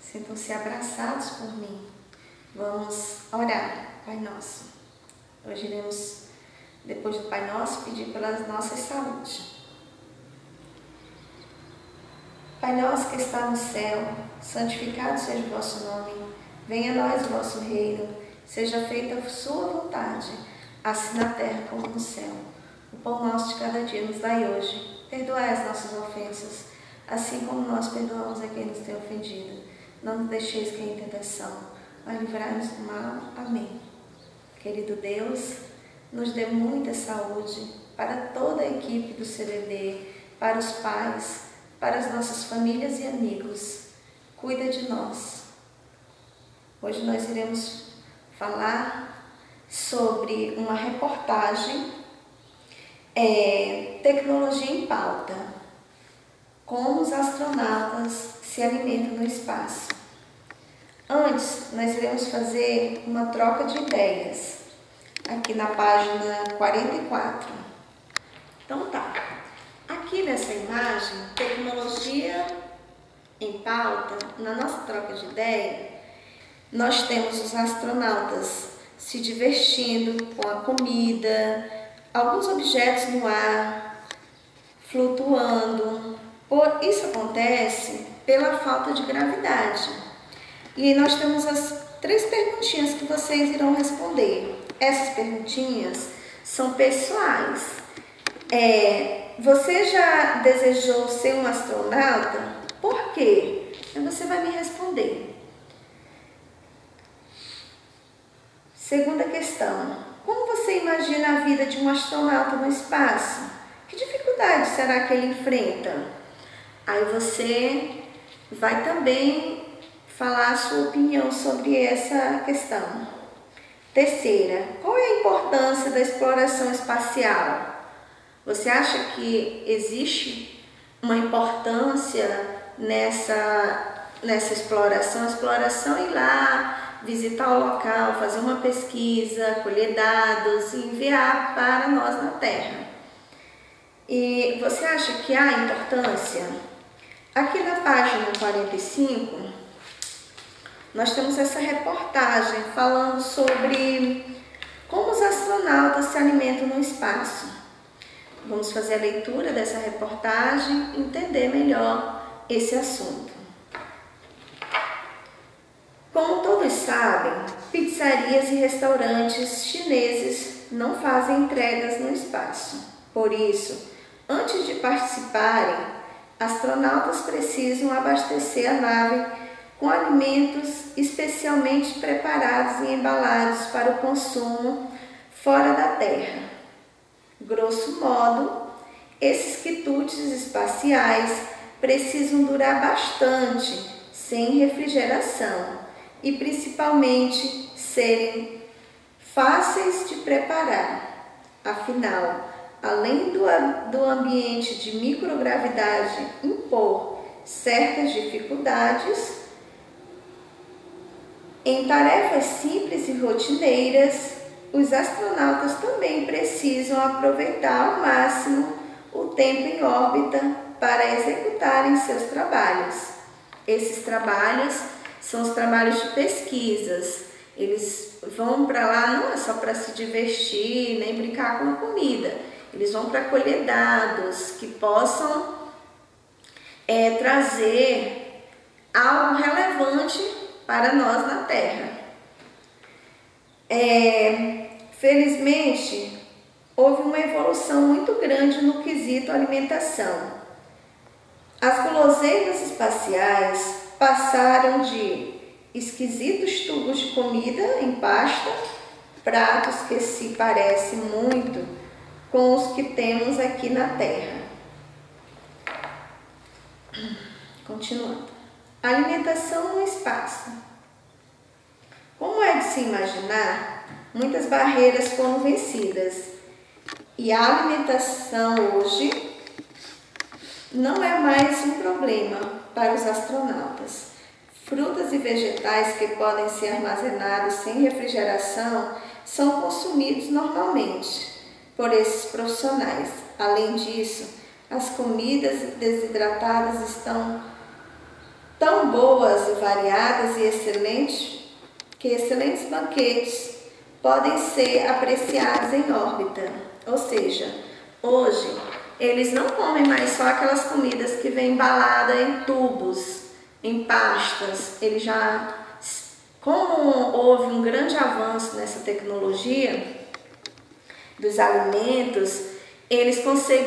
Sintam-se abraçados por mim. Vamos orar, Pai Nosso. Hoje iremos, depois do Pai Nosso, pedir pelas nossas saúdes. Pai Nosso que está no céu, santificado seja o vosso nome. Venha a nós o vosso reino. Seja feita a sua vontade, assim na terra como no céu. O pão nosso de cada dia nos dai hoje. Perdoai as nossas ofensas, assim como nós perdoamos a quem nos tem ofendido. Não nos deixeis cair em tentação, mas livrai-nos do mal. Amém. Querido Deus, nos dê muita saúde para toda a equipe do CBD, para os pais, para as nossas famílias e amigos. Cuida de nós. Hoje nós iremos falar sobre uma reportagem, Tecnologia em Pauta. Como os astronautas se alimentam no espaço. Antes, nós iremos fazer uma troca de ideias, aqui na página 44. Então tá, aqui nessa imagem, Tecnologia em Pauta, na nossa troca de ideia, nós temos os astronautas se divertindo com a comida, alguns objetos no ar, flutuando. Isso acontece pela falta de gravidade. E nós temos as 3 perguntinhas que vocês irão responder. Essas perguntinhas são pessoais. Você já desejou ser um astronauta? Por quê? Você vai me responder. Segunda questão. Como você imagina a vida de um astronauta no espaço? Que dificuldade será que ele enfrenta? Aí você vai também falar a sua opinião sobre essa questão. Terceira, qual é a importância da exploração espacial? Você acha que existe uma importância nessa exploração? A exploração é ir lá, visitar o local, fazer uma pesquisa, colher dados e enviar para nós na Terra. E você acha que há importância? Aqui na página 45, nós temos essa reportagem falando sobre como os astronautas se alimentam no espaço. Vamos fazer a leitura dessa reportagem e entender melhor esse assunto. Como todos sabem, pizzarias e restaurantes chineses não fazem entregas no espaço. Por isso, antes de participarem, astronautas precisam abastecer a nave com alimentos especialmente preparados e embalados para o consumo fora da Terra. Grosso modo, esses quitutes espaciais precisam durar bastante sem refrigeração e principalmente serem fáceis de preparar. Afinal, além do ambiente de microgravidade impor certas dificuldades, em tarefas simples e rotineiras, os astronautas também precisam aproveitar ao máximo o tempo em órbita para executarem seus trabalhos. Esses trabalhos são os trabalhos de pesquisas. Eles vão para lá não é só para se divertir, nem brincar com a comida. Eles vão para colher dados que possam trazer algo relevante para nós na Terra. Felizmente, houve uma evolução muito grande no quesito alimentação. As guloseimas espaciais passaram de esquisitos tubos de comida em pasta, pratos que se parecem muito com os que temos aqui na Terra. Continuando. Alimentação no espaço. Como é de se imaginar, muitas barreiras foram vencidas e a alimentação hoje não é mais um problema para os astronautas. Frutas e vegetais que podem ser armazenados sem refrigeração são consumidos normalmente por esses profissionais. Além disso, as comidas desidratadas estão tão boas e variadas e excelentes banquetes podem ser apreciados em órbita. Ou seja, hoje eles não comem mais só aquelas comidas que vêm embalada em tubos, em pastas. Eles já, como houve um grande avanço nessa tecnologia dos alimentos, eles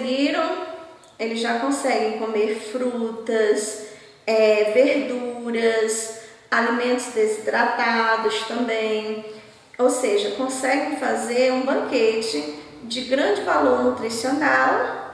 já conseguem comer frutas, verduras, alimentos desidratados também, ou seja, conseguem fazer um banquete de grande valor nutricional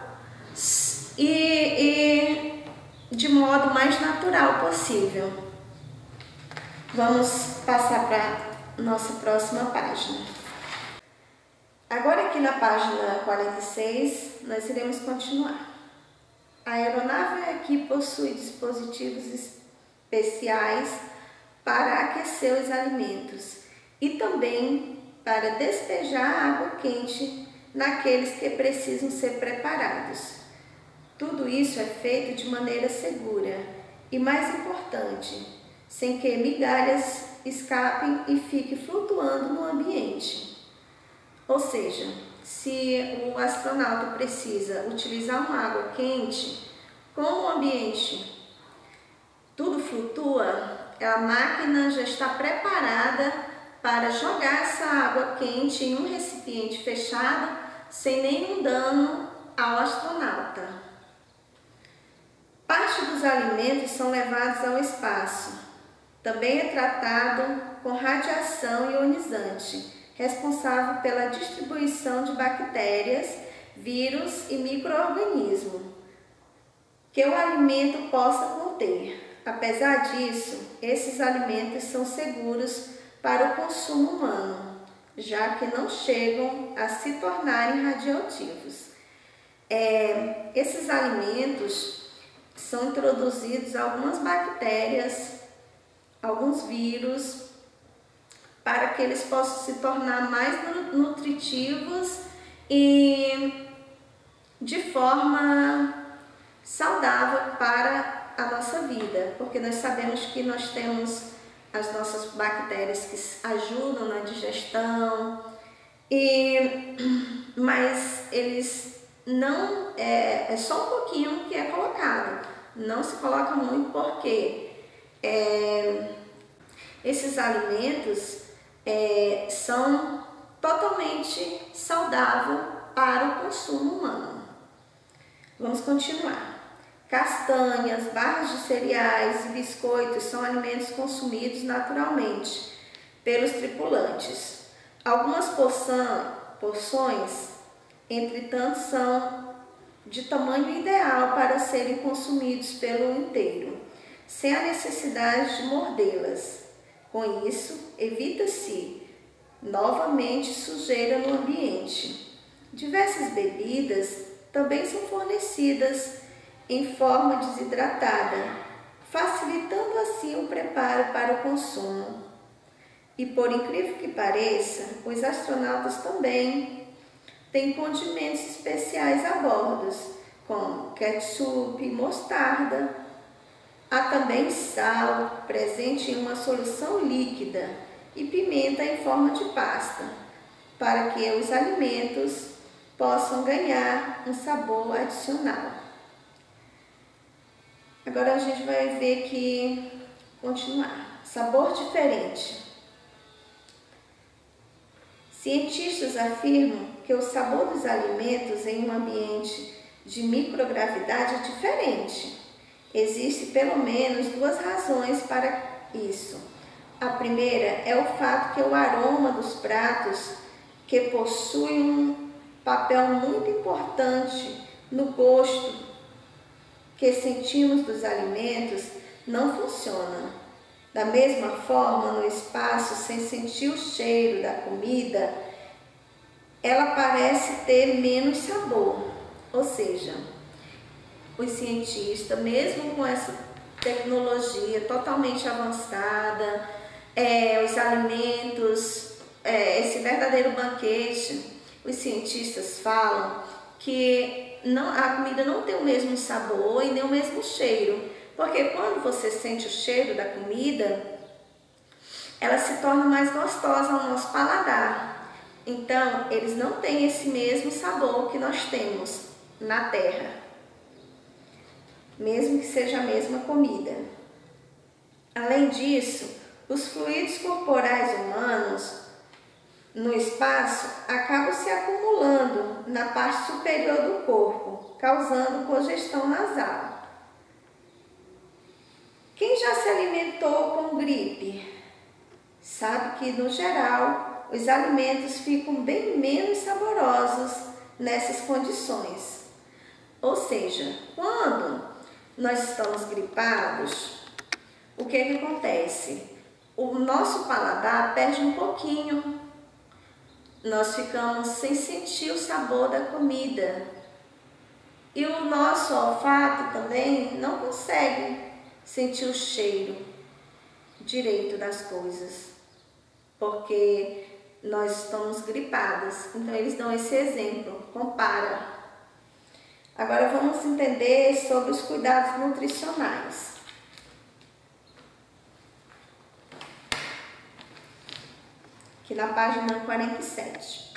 e de modo mais natural possível. Vamos passar para a nossa próxima página. Agora aqui na página 46, nós iremos continuar. A aeronave aqui possui dispositivos especiais para aquecer os alimentos e também para despejar água quente naqueles que precisam ser preparados. Tudo isso é feito de maneira segura e, mais importante, sem que migalhas escapem e fiquem flutuando no ambiente. Ou seja, se o astronauta precisa utilizar uma água quente, como o ambiente tudo flutua, a máquina já está preparada para jogar essa água quente em um recipiente fechado sem nenhum dano ao astronauta. Parte dos alimentos são levados ao espaço. Também é tratado com radiação ionizante, responsável pela distribuição de bactérias, vírus e micro-organismos que o alimento possa conter. Apesar disso, esses alimentos são seguros para o consumo humano, já que não chegam a se tornarem radioativos. Esses alimentos são introduzidos algumas bactérias, alguns vírus, para que eles possam se tornar mais nutritivos e de forma saudável para a nossa vida, porque nós sabemos que nós temos as nossas bactérias que ajudam na digestão, mas eles não, é só um pouquinho que é colocado, não se coloca muito porque esses alimentos são totalmente saudáveis para o consumo humano. Vamos continuar. Castanhas, barras de cereais e biscoitos são alimentos consumidos naturalmente pelos tripulantes. Algumas porções, entretanto, são de tamanho ideal para serem consumidos pelo inteiro, sem a necessidade de mordê-las. Com isso, evita-se novamente sujeira no ambiente. Diversas bebidas também são fornecidas em forma desidratada, facilitando assim o preparo para o consumo. E por incrível que pareça, os astronautas também têm condimentos especiais a bordo, como ketchup, mostarda. Há também sal presente em uma solução líquida e pimenta em forma de pasta, para que os alimentos possam ganhar um sabor adicional. Agora a gente vai ver aqui, continuar. Sabor diferente. Cientistas afirmam que o sabor dos alimentos em um ambiente de microgravidade é diferente. Existem pelo menos duas razões para isso. A primeira é o fato que o aroma dos pratos, que possui um papel muito importante no gosto que sentimos dos alimentos, não funciona. Da mesma forma, no espaço, sem sentir o cheiro da comida, ela parece ter menos sabor. Ou seja, os cientistas, mesmo com essa tecnologia totalmente avançada, os alimentos, esse verdadeiro banquete, os cientistas falam que a comida não tem o mesmo sabor e nem o mesmo cheiro, Porque quando você sente o cheiro da comida, ela se torna mais gostosa ao nosso paladar. Então, eles não têm esse mesmo sabor que nós temos na terra, mesmo que seja a mesma comida. Além disso, os fluidos corporais humanos no espaço acabam se acumulando na parte superior do corpo, causando congestão nasal. Quem já se alimentou com gripe sabe que, no geral, os alimentos ficam bem menos saborosos nessas condições. Ou seja, quando nós estamos gripados, o que acontece? O nosso paladar perde um pouquinho. Nós ficamos sem sentir o sabor da comida. E o nosso olfato também não consegue sentir o cheiro direito das coisas, porque nós estamos gripadas. Então eles dão esse exemplo, compara. Agora vamos entender sobre os cuidados nutricionais. Aqui na página 47.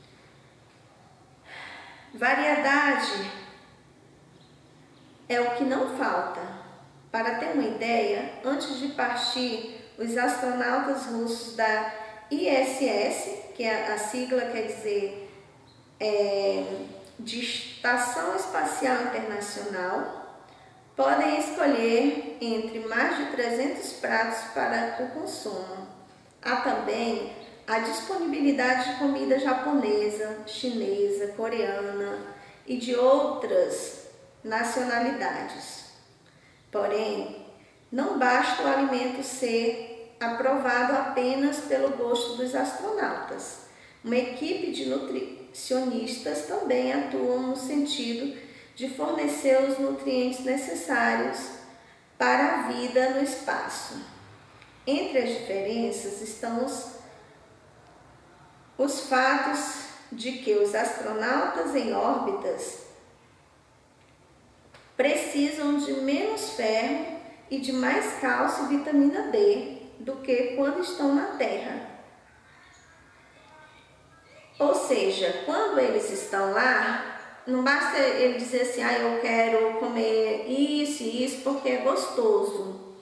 Variedade é o que não falta. Para ter uma ideia, antes de partir, os astronautas russos da ISS, que a sigla quer dizer de Estação Espacial Internacional, podem escolher entre mais de 300 pratos para o consumo. Há também a disponibilidade de comida japonesa, chinesa, coreana e de outras nacionalidades. Porém, não basta o alimento ser aprovado apenas pelo gosto dos astronautas. Uma equipe de nutricionistas também atua no sentido de fornecer os nutrientes necessários para a vida no espaço. Entre as diferenças estão os fatos de que os astronautas em órbitas precisam de menos ferro e de mais cálcio e vitamina D do que quando estão na Terra. Ou seja, quando eles estão lá, não basta ele dizer assim, eu quero comer isso e isso porque é gostoso.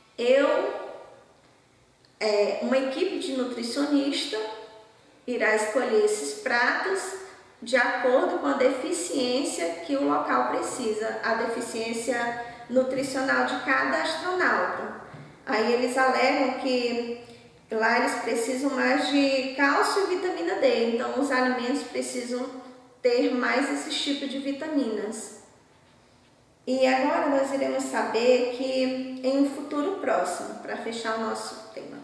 Uma equipe de nutricionista irá escolher esses pratos de acordo com a deficiência que o local precisa, a deficiência nutricional de cada astronauta. Aí eles alegam que lá eles precisam mais de cálcio e vitamina D, então os alimentos precisam ter mais esse tipo de vitaminas. E agora nós iremos saber que em um futuro próximo, para fechar o nosso tema.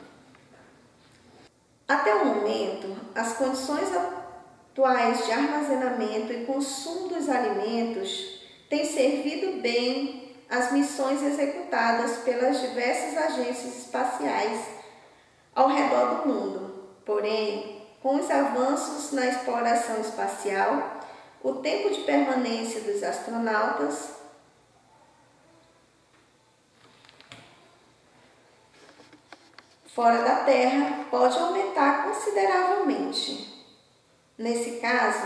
Até o momento, as condições atuais de armazenamento e consumo dos alimentos têm servido bem as missões executadas pelas diversas agências espaciais ao redor do mundo. Porém, com os avanços na exploração espacial, o tempo de permanência dos astronautas fora da Terra pode aumentar consideravelmente. Nesse caso,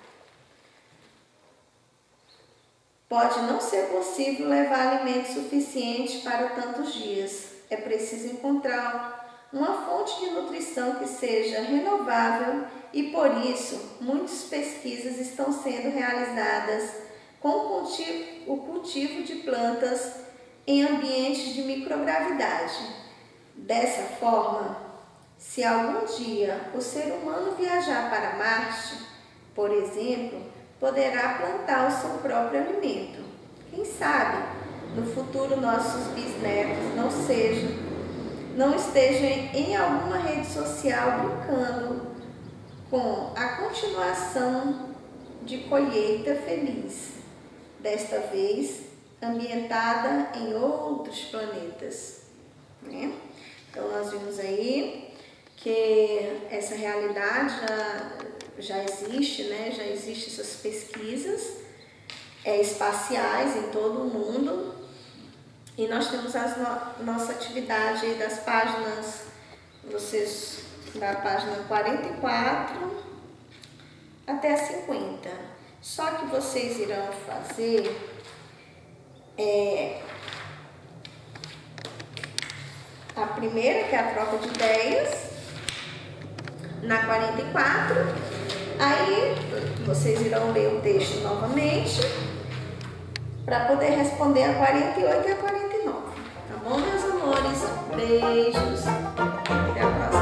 pode não ser possível levar alimento suficiente para tantos dias. É preciso encontrar uma fonte de nutrição que seja renovável e, por isso, muitas pesquisas estão sendo realizadas com o cultivo de plantas em ambientes de microgravidade. Dessa forma, se algum dia o ser humano viajar para Marte, por exemplo, poderá plantar o seu próprio alimento. Quem sabe, no futuro nossos bisnetos não estejam em alguma rede social brincando com a continuação de colheita feliz, desta vez ambientada em outros planetas, né? Então nós vimos aí que essa realidade já existe, né? Já existem essas pesquisas espaciais em todo o mundo E nós temos nossa atividade aí das páginas, vocês, da página 44 até a 50. Só que vocês irão fazer a primeira, que é a troca de ideias, na 44. Aí vocês irão ler o texto novamente para poder responder a 48 e a 49. Tá bom, meus amores? Beijos. Até a próxima.